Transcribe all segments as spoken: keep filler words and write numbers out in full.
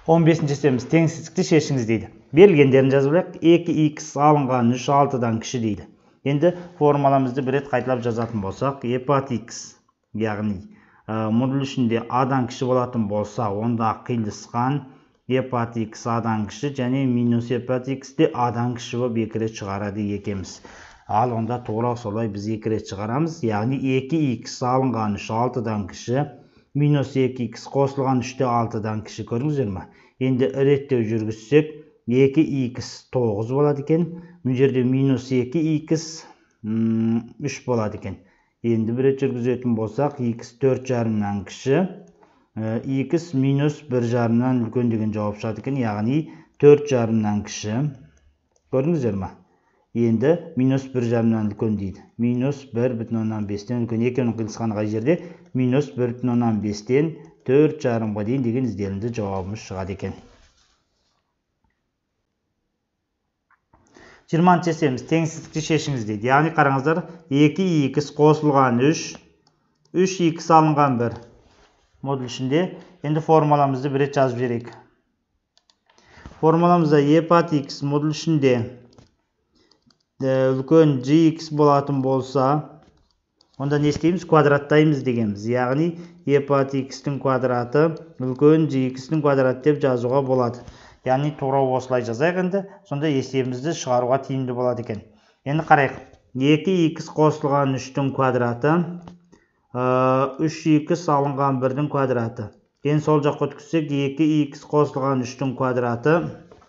он бесінші есебіміз теңсіздікті шешіңіз дейді. Берілгендерін жазып алайық. екі икс алынған үш алтыдан кіші дейді. Енді формуламызды бір рет қайталап жазатын болсақ, e пат x, яғни модуль ішінде a-дан кіші болатын болса, онда қиылысқан e пат x a-дан кіші және минус e пат x де a-дан кіші болып екі рет шығарады екеміз. Ал онда тура солай біз екі рет шығарамыз. Яғни екі икс алынған үш алтыдан кіші, минус екі икс қосылған үш алтыдан кіші, көрдіңіздер ме? Енді реттеу жүргізсек, екі икс тоғыз болады екен. Бұл жерде минус екі икс үш болады екен. Енді бір рет жүргізетін болсақ, икс төрт жарымнан кіші, икс минус бір жарымнан үлкен деген жауап шығады екен. Яғни төрт жарымнан кіші. Көрдіңіздер ме? Енді минус бір жарымнан үлкен дейді. Минус бір бүтін оннан бестен үлкен. Екеуінің қиылысқаны қай жерде? Минус бір бүтін оннан бестен төрт жарымға дейін деген ізделінді жауабымыз шығады екен. жиырманыншы есебіміз теңсіздікті шешіңіз дейді. Яғни қараңыздар, екі икс қосылған үш, үш икс алынған бір. Модуль ішінде енді формуламызды бір рет жазып жіберейік. Формуламызда e пат x модуль ішінде үлкен gx болатын болса, онда не істейміз? Квадраттаймыз дегенбіз. Яғни e пат x-тің квадраты үлкен gx-тің квадраты деп жазуға болады. Яғни тура осылай жазайық енді. Сонда есебімізді шығаруға тиімді болады екен. Енді қарайық. екі икс қосылған үштің квадраты, үш икс алынған бірдің квадраты. Енді сол жаққа өткізсек, екі икс қосылған үштің квадраты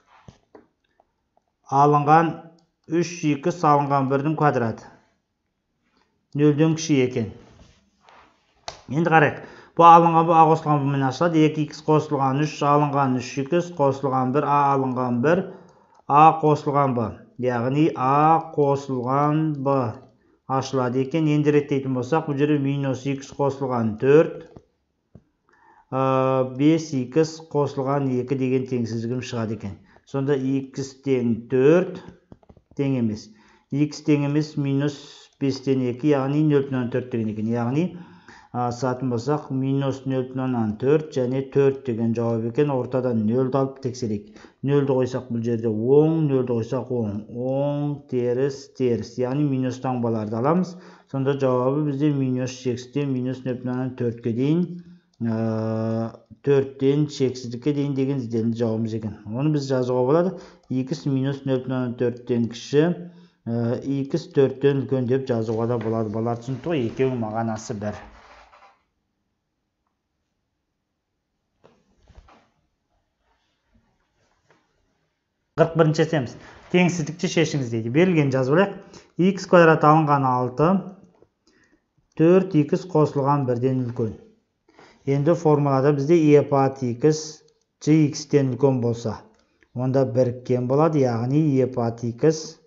алынған үш икс алынған бірдің квадраты. нөлден кіші екен. Енді қарайық. Бұл алынған бұл a қосылған бұмен ашылады. екі икс қосылған үш, алынған үш икс, қосылған бір, a алынған бір, a қосылған b. Яғни a қосылған b ашылады екен. Енді реттейтін болсақ, бұл жерде минус икс қосылған төрт, бес икс қосылған екі деген теңсіздігім шығады екен. Сонда икс тең төрт тең емес. X тең емес минус бестен екі, яғни нөл бүтін оннан төрт деген екен. Яғни сатын болсақ, минус нөл бүтін оннан төрт және төрт деген жауап екен. Ортадан нөлді алып тексерейік. нөлді қойсақ бұл жерде оң, нөлді қойсақ оң. Оң, теріс, теріс. Яғни минус таңбаларды аламыз. Сонда жауабы бізде минус шексізден минус нөл бүтін оннан төртке дейін, төрттен шексіздікке дейін деген ізделінді жауабымыз екен. Оны біз жазуға болады. икс минус нөл бүтін оннан төрттен кіші, икс төрттен үлкен деп жазуға да болады. Балар түсінікті ғой, екеуінің мағынасы бір. қырық бірінші есебіміз теңсіздікті шешіңіз дейді. Берілген жазып алайық. Х квадрат алынған алты, төрт икс қосылған бірден үлкен. Енді формулада бізде e пат x gx-тен үлкен болса, онда біріккен болады. Яғни e пат x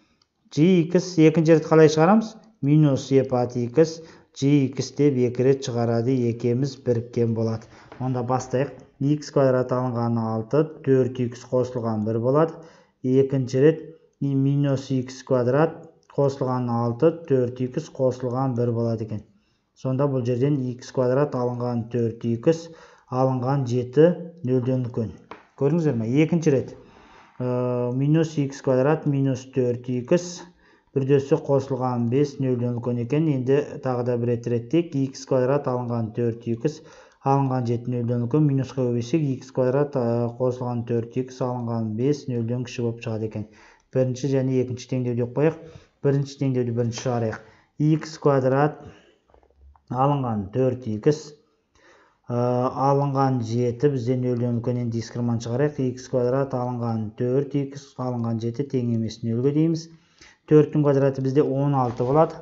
gx екінші рет қалай шығарамыз? Минус e пат x gx деп екі рет шығарады, екеміз біріккен болады. Онда бастайық. Х квадрат алынған алты, төрт икс қосылған бір болады. Екінші рет минус х квадрат қосылған алты, төрт икс қосылған бір болады екен. Сонда бұл жерден х квадрат алынған төрт икс алынған жеті нөлден үлкен. Көрдіңіздер ме? Екінші рет минус х квадрат минус төрт икс үрдесі қосылған бес нөлден үлкен екен. Енді тағы да бір рет реттейік. Х квадрат алынған төрт икс алынған жеті нөлден үлкен. Минусқа көбейсек, х квадрат қосылған төрт икс алынған бес нөлден кіші болып шығады екен. Бірінші және екінші теңдеуді қояйық. Бірінші теңдеуді бірінші шығарайық. х квадрат алынған төрт икс алынған жеті, бізде нөлден үлкенен дискриминант шығарайық. Х квадрат алынған төрт икс алынған жеті тең емес нөлге дейміз. төрттің квадраты бізде он алты болады.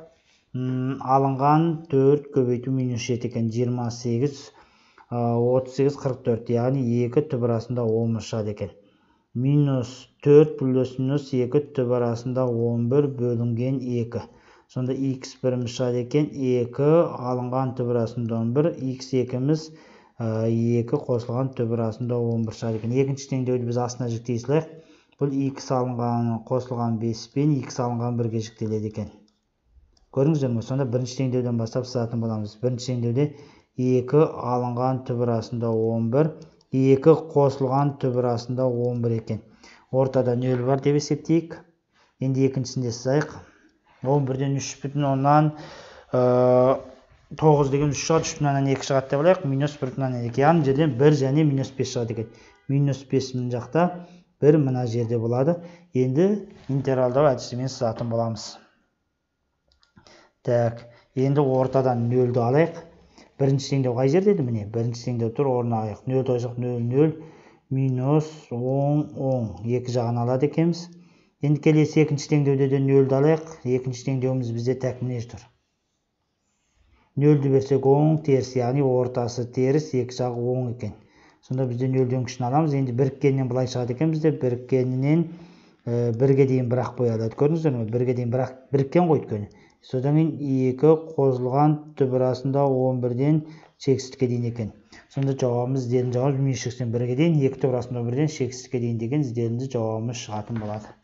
Алынған төрт көбейту минус жеті екен. жиырма сегіз, отыз сегіз, қырық төрт. Яғни екі түп арасында он бір шығады екен. Минус төрт плюс минус екі түп арасында он бір бөлінген екі. Сонда х біріміз шығады екен. екі алынған түп арасында он бір. х екіміз екі қосылған түп арасында он бір шығады екен. Екінші теңдеуді біз астына жіктей салайық. Бұл х алынған қосылған бес пен х алынған бірге жіктеледі екен. Көрдіңіздер ме? Сонда бірінші теңдеуден бастап сызатын боламыз. Бірінші теңдеуде екі алынған түп арасында он бір, екі қосылған түп арасында он бір екен. Ортада нөл бар деп есептейік. Енді екіншісінде сызайық. он бірден үш бүтін оннан тоғыз деген үш шығады, үш бүтін оннан екі шығады деп алайық. Минус бір бүтін оннан екі. Яғни жерден бір және минус бес шығады екен. Минус бес мына жақта, бір мына жерде болады. Енді интегралдау әдісімен сызатын боламыз. Так, енді ортадан нөлді алайық. Бірінші теңдеу қай жерде еді? Міне, бірінші теңдеу тұр, орнына алайық. нөл қойсақ нөл, нөл, минус он, он. Екі жағын алады екенбіз. Енді келесі екінші теңдеуде де нөлді алайық. Екінші теңдеуіміз бізде тәкмінеш тұр. нөлді берсек оң, теріс, яғни ортасы теріс, екі жағы оң екен. Сонда бізде нөлден күшін аламыз. Енді біріккеннен былай шығады екен бізде. Біріккенінен бірге дейін бірақ қояды. Көрдіңіздер ме? Бірге дейін бірақ біріккен қойды өйткені. Содан кейін екі қосылған түп арасында он бірден шексіздікке дейін екен. Сонда жауабымыз іздердің жауабымыз минус сексен бірге дейін, екі түп арасында он бірден шексіздікке дейін деген іздердің жауабымыз шығатын болады.